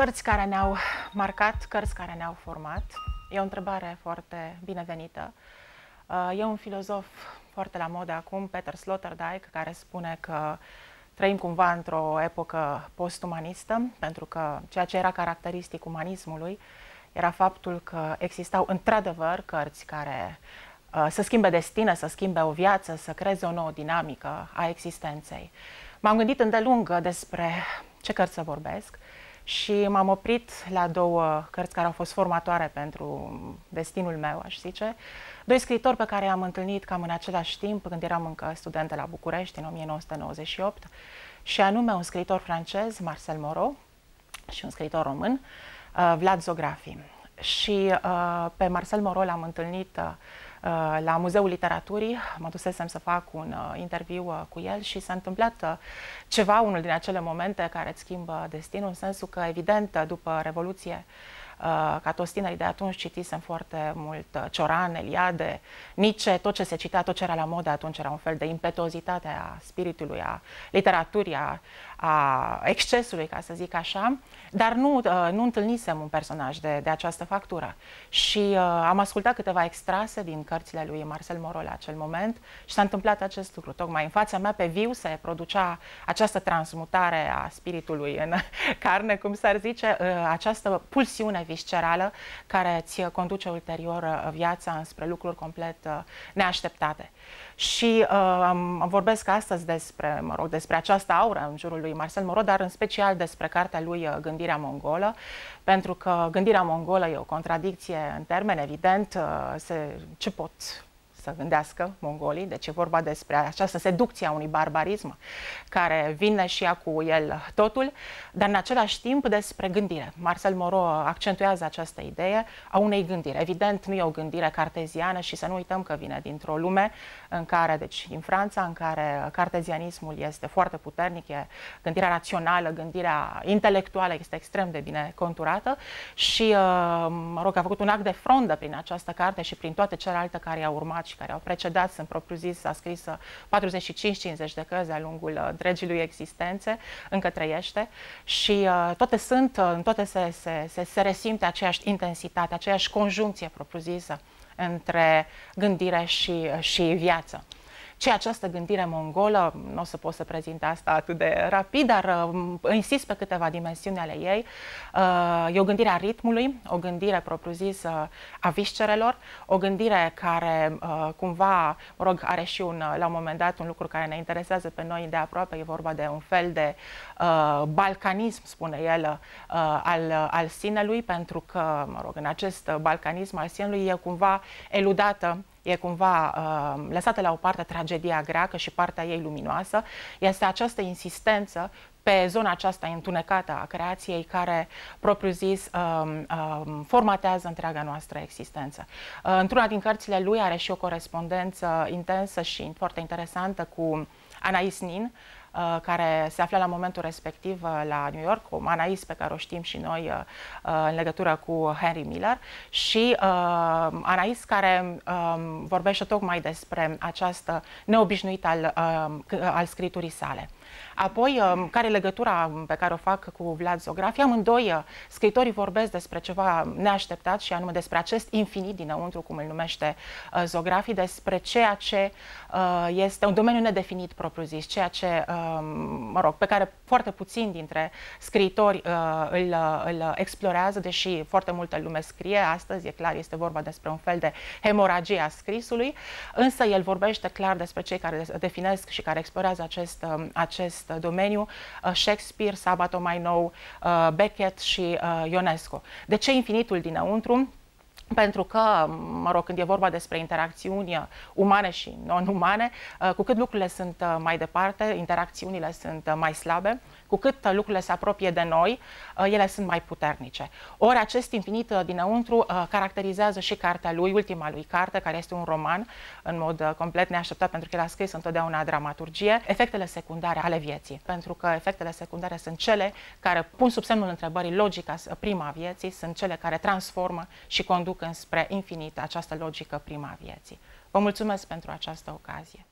Cărți care ne-au marcat, cărți care ne-au format. E o întrebare foarte binevenită. E un filozof foarte la modă acum, Peter Sloterdijk, care spune că trăim cumva într-o epocă post-umanistă, pentru că ceea ce era caracteristic umanismului era faptul că existau într-adevăr cărți care să schimbe destine, să schimbe o viață, să creeze o nouă dinamică a existenței. M-am gândit îndelung despre ce cărți să vorbesc și m-am oprit la două cărți care au fost formatoare pentru destinul meu, aș zice. Doi scriitori pe care i-am întâlnit cam în același timp, când eram încă studentă la București, în 1998, și anume un scriitor francez, Marcel Moreau, și un scriitor român, Vlad Zografi. Și pe Marcel Moreau l-am întâlnit la Muzeul Literaturii, mă dusesem să fac un interviu cu el și s-a întâmplat ceva, unul din acele momente care îți schimbă destinul, în sensul că, evident, după Revoluție, ca toți tinerii de atunci, citisem foarte mult Cioran, Eliade, Nietzsche, tot ce se citea, tot ce era la modă atunci era un fel de impetuozitate a spiritului, a literaturii, a excesului, ca să zic așa, dar nu întâlnisem un personaj de această factură. Și am ascultat câteva extrase din cărțile lui Marcel Moreau la acel moment și s-a întâmplat acest lucru. Tocmai în fața mea, pe viu, se producea această transmutare a spiritului în carne, cum s-ar zice, această pulsiune viscerală care îți conduce ulterior viața înspre lucruri complet neașteptate. Și vorbesc astăzi despre această aură în jurul lui Marcel Moreau, dar în special despre cartea lui Gândirea mongolă, pentru că gândirea mongolă e o contradicție în termeni, evident, ce pot să gândească mongolii, deci e vorba despre această seducție a unui barbarism care vine și ea cu el totul, dar în același timp despre gândire. Marcel Moreau accentuează această idee a unei gândiri. Evident, nu e o gândire carteziană și să nu uităm că vine dintr-o lume în care, deci din Franța, în care cartezianismul este foarte puternic, gândirea rațională, gândirea intelectuală este extrem de bine conturată și, mă rog, a făcut un act de frondă prin această carte și prin toate celelalte care i-au urmat și care au precedat, sunt propriu-zis, a scris 45-50 de cărți de-a lungul întregii lui existențe, încă trăiește și în toate se resimte aceeași intensitate, aceeași conjuncție propriu-zisă între gândire și viață. Ce această gândire mongolă, nu o să pot să prezint asta atât de rapid, dar insist pe câteva dimensiuni ale ei. E o gândire a ritmului, o gândire propriu-zisă a viscerelor, o gândire care cumva, mă rog, are și la un moment dat un lucru care ne interesează pe noi de aproape, e vorba de un fel de balcanism, spune el, al sinelui, pentru că, mă rog, în acest balcanism al sinelui e cumva eludată, e cumva lăsată la o parte tragedia greacă și partea ei luminoasă. Este această insistență pe zona aceasta întunecată a creației care, propriu-zis, formatează întreaga noastră existență. Într-una din cărțile lui are și o corespondență intensă și foarte interesantă cu Anais Nin, care se afla la momentul respectiv la New York, o Anais pe care o știm și noi în legătură cu Henry Miller, și Anais care vorbește tocmai despre această neobișnuită al scriturii sale. Apoi, care e legătura pe care o fac cu Vlad Zografi? Amândoi scritorii vorbesc despre ceva neașteptat și anume despre acest infinit dinăuntru, cum îl numește Zografi, despre ceea ce este un domeniu nedefinit propriu-zis, ceea ce, mă rog, pe care foarte puțini dintre scriitori îl explorează, deși foarte multă lume scrie astăzi, e clar, este vorba despre un fel de hemoragie a scrisului, însă el vorbește clar despre cei care definesc și care explorează acest domeniu, Shakespeare, Sabato mai nou, Beckett și Ionesco. De ce infinitul dinăuntru? Pentru că, mă rog, când e vorba despre interacțiuni umane și non-umane, cu cât lucrurile sunt mai departe, interacțiunile sunt mai slabe, cu cât lucrurile se apropie de noi, ele sunt mai puternice. Ori acest infinit dinăuntru caracterizează și cartea lui, ultima lui carte, care este un roman, în mod complet neașteptat, pentru că el a scris întotdeauna dramaturgie, efectele secundare ale vieții. Pentru că efectele secundare sunt cele care pun sub semnul întrebării logica prima a vieții, sunt cele care transformă și conduc înspre infinit această logică prima a vieții. Vă mulțumesc pentru această ocazie.